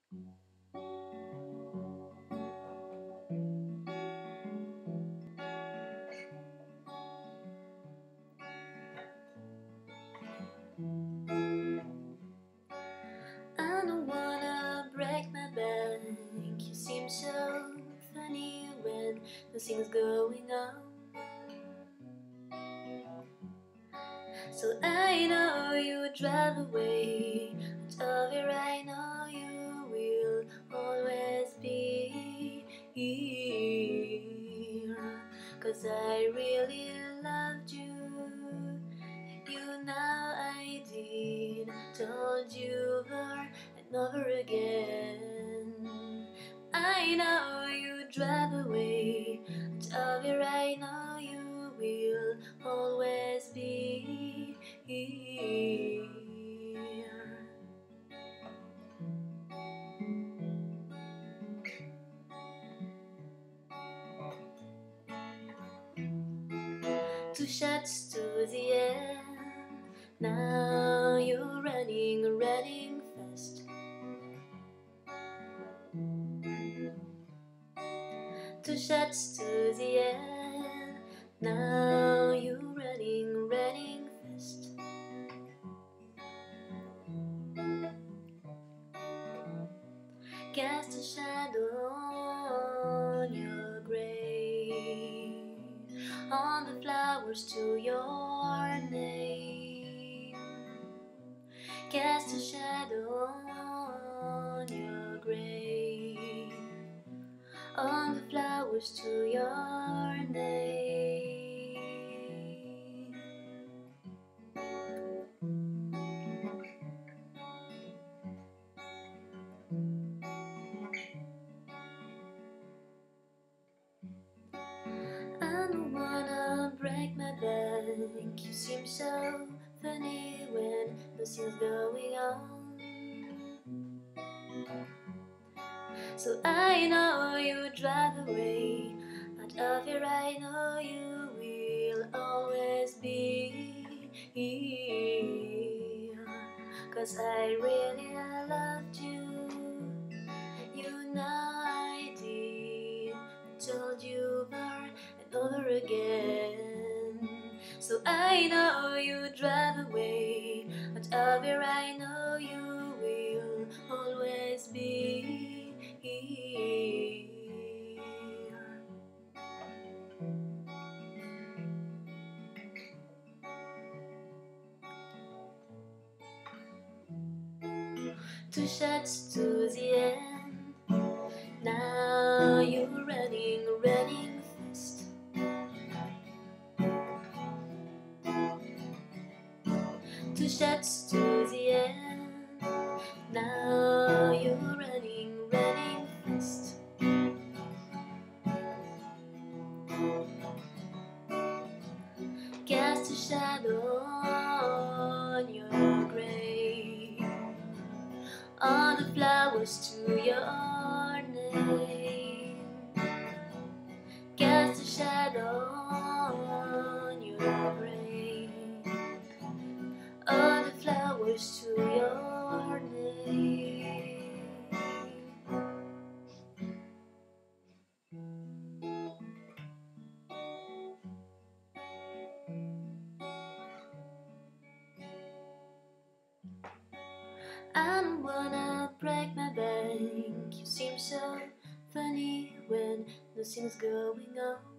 I don't wanna break my bank. You seem so funny when nothing's going on. So I know you would drive away, but over I know you will always be here. 'Cause I really loved you. You know I did, told you over and over again. I know you drive away, but over I know you will always be here. Two shots to the end. Now you're running fast. Two shots to the end. Now you're running fast. Cast a shadow on your grave, on the flowers to your name. Cast a shadow on your grave, on the flowers to your name. I don't wanna break my bank. You seem so funny when nothing's going on. So I know you drive away, but of here I know you will always be here. 'Cause I really loved you. You know I did, told you over and over again. So I know you drive away, but of here I know you will always be here. Two shots to the end. Now you're running fast. Two shots to the end. Now you're running fast. Cast a shadow on your grave, on the flowers to your name. Cast a shadow on your grave, on the flowers to your name. I don't wanna break my bank. You seem so funny when nothing's going on.